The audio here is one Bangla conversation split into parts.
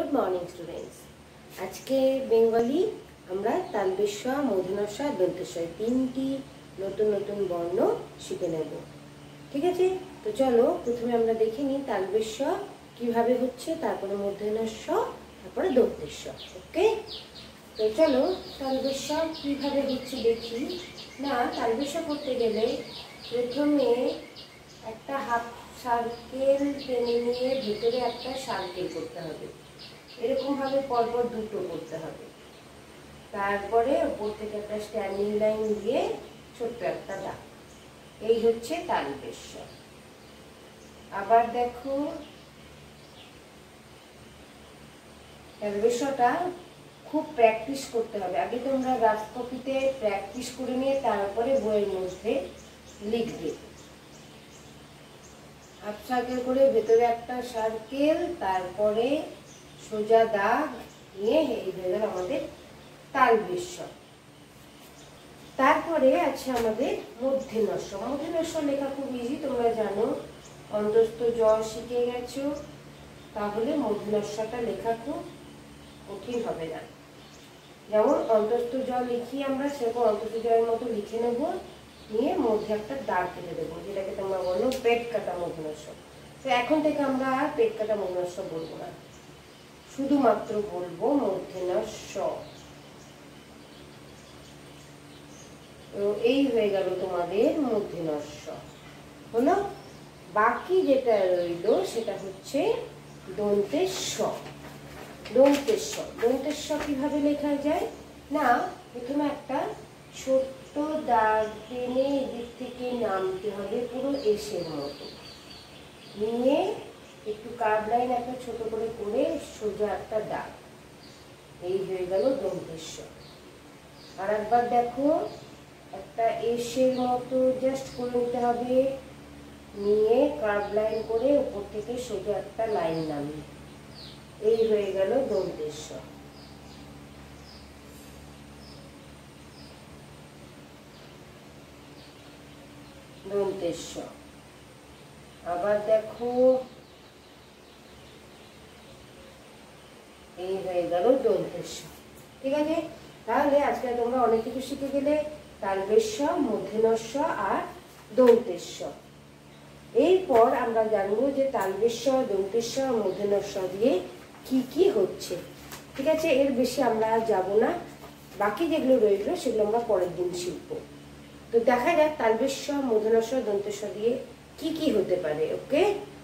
Good morning students. आज के बेंगली আমরা তালবেশ মূর্ধন্য ষ দন্ত্য ষ তিনটি নতুন নতুন বর্ণ শিখে নেব। ঠিক আছে, তো চলো প্রথমে আমরা দেখে নিই তালবেশ কিভাবে হচ্ছে, তারপরে মূর্ধন্য ষ, তারপরে দন্ত্য ষ। ওকে, তো চলো তালবেশ কিভাবে হচ্ছে দেখি। না, তালবেশ করতে গেলে প্রথমে একটা হাফ সার্কেল টেনে নিয়ে ভিতরে একটা সার্কেল করতে হবে। এরকম ভাবে পরপর দুটো করতে হবে। তারপরে উপর থেকে একটা স্ট্যান্ডিং লাইন দিয়ে ছোট্ট একটা দাগ। এই হচ্ছে তালবেশ। আবার দেখো তালবেশটা খুব প্র্যাকটিস করতে হবে। আগে তোমরা রাফ কপিতে প্র্যাকটিস করে নিয়ে তারপরে বইয়ের মধ্যে লিখবে। হাফ সার্কেল করে ভেতরে একটা সার্কেল, তারপরে সোজা দাগ নিয়ে এই হয়ে গেল আমাদের তালবেশ। তারপরে আছে আমাদের মূর্ধন্য ষ। মূর্ধন্য ষ লেখা খুব ইজি, তোমরা জানো। অন্তস্থ জ শিখে গেছো, তাহলে মূর্ধন্য ষটা লেখা খুব কঠিন হবে না। যেমন অন্তস্থ জ লিখি আমরা, সেরকম অন্তস্থ জয়ের মতো লিখে নেব, নিয়ে মধ্যে একটা দাগ কেটে দেবো, যেটাকে তোমরা বলো পেট কাটা মূর্ধন্য ষ। তো এখন থেকে আমরা আর পেট কাটা মূর্ধন্য ষ বলবো না, শুধুমাত্র বলবো মূর্ধন্য ষ। তো এই হয়ে গেল তোমাদের মূর্ধন্য ষ হলো। বাকি যেটা রইল সেটা হচ্ছে দন্তের ষ। দন্তের ষ, দন্তের ষ কিভাবে লেখা যায়? না, প্রথমে একটা ছোট্ট দাগ টেনে এদিক থেকে নামতে হবে, পুরো এসের মতো নিয়ে একটু কার্ভ লাইন একটা ছোট করে করে সোজা একটা দাগ। এই হয়ে গেল দন্তের ষ। আর একবার দেখো, একটা এসের মতো জাস্ট করে নিতে হবে, নিয়ে কার্ভ লাইন করে উপর থেকে সোজা একটা লাইন নামিয়ে। এই হয়ে গেল দন্তের ষ। দন্তের ষ। আবার দেখো, এই হয়ে গেল দন্তের ষ। ঠিক আছে, তাহলে আজকে তোমরা অনেক কিছু শিখে গেলে, তালবেশ, মূর্ধন্য ষ আর দন্তের ষ। এরপর আমরা জানবো যে তালবেশ, দন্তের ষ, মূর্ধন্য ষ দিয়ে কি কি হচ্ছে। ঠিক আছে, এর বেশি আমরা আর যাবো না, বাকি যেগুলো রইল সেগুলো আমরা পরের দিন শিখবো। তো দেখা যাক তালবেশ, মূর্ধন্য ষ, দন্তের ষ দিয়ে কি কি হতে পারে। ওকে,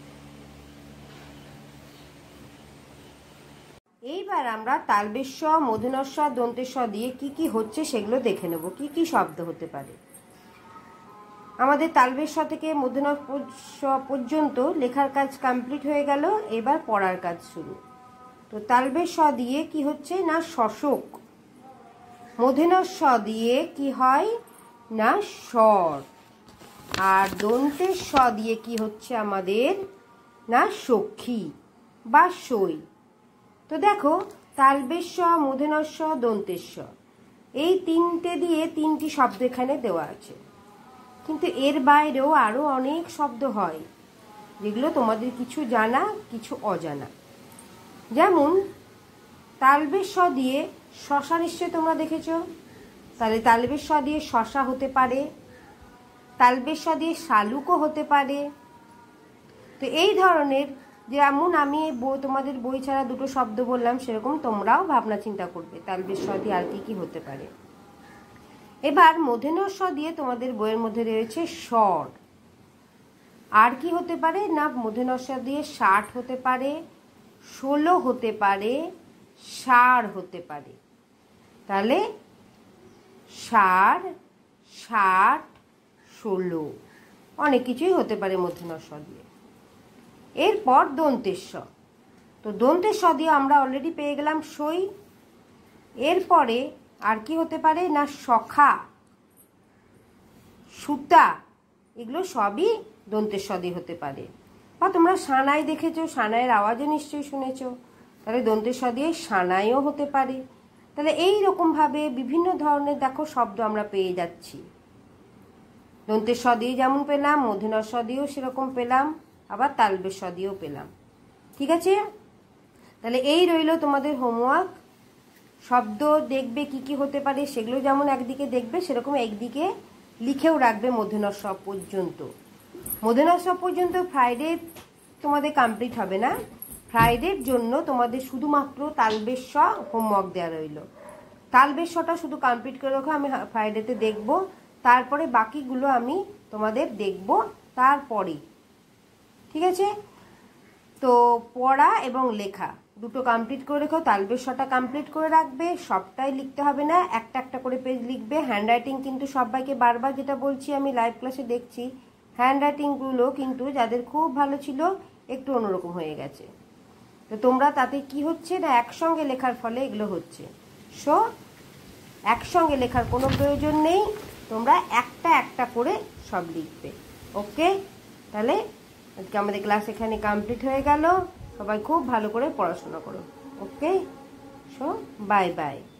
এইবার আমরা তালবেশ, মূর্ধন্য ষ, দন্তের ষ দিয়ে কি কি হচ্ছে সেগুলো দেখে নেব। কি কি শব্দ হতে পারে। আমাদের তালবেশ থেকে মূর্ধন্য ষ পর্যন্ত লেখার কাজ কমপ্লিট হয়ে গেল, এবার পড়ার কাজ শুরু। তো তালবেশ দিয়ে কি হচ্ছে না শশক। মূর্ধন্য ষ দিয়ে কি হয় না স্বর। আর দন্তের ষ দিয়ে কি হচ্ছে আমাদের না সখী বা সই। তো দেখো তালবেশ, মূর্ধন্য ষ, দন্তের ষ, এই তিনটে দিয়ে তিনটি শব্দ এখানে দেওয়া আছে। কিন্তু এর বাইরেও আরো অনেক শব্দ হয়, যেগুলো তোমাদের কিছু জানা কিছু অজানা। যেমন তালবেশ দিয়ে শশা, নিশ্চয় তোমরা দেখেছ। তাহলে তালবেশ দিয়ে শশা হতে পারে, তালবেশ দিয়ে শালুকও হতে পারে। তো এই ধরনের, যেমন আমি তোমাদের বই ছাড়া দুটো শব্দ বললাম, সেরকম তোমরাও ভাবনা চিন্তা করবে তালবেশ দিয়ে আর কি কি হতে পারে। এবার মূর্ধন্য ষ দিয়ে তোমাদের বইয়ের মধ্যে রয়েছে স্বর। আর কি হতে পারে না মূর্ধন্য ষ দিয়ে 60 হতে পারে, 16 হতে পারে, ষাঁড় হতে পারে। তাহলে 60, 60, 16 অনেক কিছুই হতে পারে মূর্ধন্য ষ দিয়ে। এরপর দন্তের ষ। তো দন্তের ষ দিয়ে আমরা অলরেডি পেয়ে গেলাম সই। এরপরে আর কি হতে পারে না সখা, সুতা, এগুলো সবই দন্তের ষ দিয়ে হতে পারে। বা তোমরা সানাই দেখেছো, সানাইয়ের আওয়াজও নিশ্চয়ই শুনেছো, তাহলে দন্তের ষ দিয়ে সানাইও হতে পারে। তাহলে এই রকম ভাবে বিভিন্ন ধরনের দেখো শব্দ আমরা পেয়ে যাচ্ছি। দন্তের ষ দিয়ে যেমন পেলাম, মূর্ধন্য ষ দিয়েও সেরকম পেলাম, আবার তালবেশ দিয়েও পেলাম। ঠিক আছে, তাহলে এই রইল তোমাদের হোমওয়ার্ক। শব্দ দেখবে কি কি হতে পারে সেগুলো যেমন একদিকে দেখবে, সেরকম একদিকে লিখেও রাখবে মূর্ধন্য ষ পর্যন্ত। মূর্ধন্য ষ পর্যন্ত ফ্রাইডে তোমাদের কমপ্লিট হবে না, ফ্রাইডের জন্য তোমাদের শুধুমাত্র তালবেশ ষ হোমওয়ার্ক দেওয়া রইল। তালবেশ শটা শুধু কমপ্লিট করে রাখো, আমি ফ্রাইডেতে দেখব, তারপরে বাকিগুলো আমি তোমাদের দেখব তারপরে। ঠিক আছে? তো পড়া এবং লেখা দুটো কমপ্লিট করে রেখো, তালবেশ শটা কমপ্লিট করে রাখবে, সবটাই লিখতে হবে না, একটা একটা করে পেজ লিখবে। হ্যান্ডরাইটিং কিন্তু সবাইকে বারবার যেটা বলছি আমি লাইভ ক্লাসে দেখছি, হ্যান্ডরাইটিংগুলো কিন্তু যাদের খুব ভালো ছিল একটু অন্যরকম হয়ে গেছে। তো তোমরা তাতে কি হচ্ছে না, একসঙ্গে লেখার ফলে এগুলো হচ্ছে। সো একসঙ্গে লেখার কোনো প্রয়োজন নেই, তোমরা একটা একটা করে সব লিখবে। ওকে, তাহলে আজকে আমাদের ক্লাস এখানে কমপ্লিট হয়ে গেল। সবাই খুব ভালো করে পড়াশোনা করো। Okay, so bye by.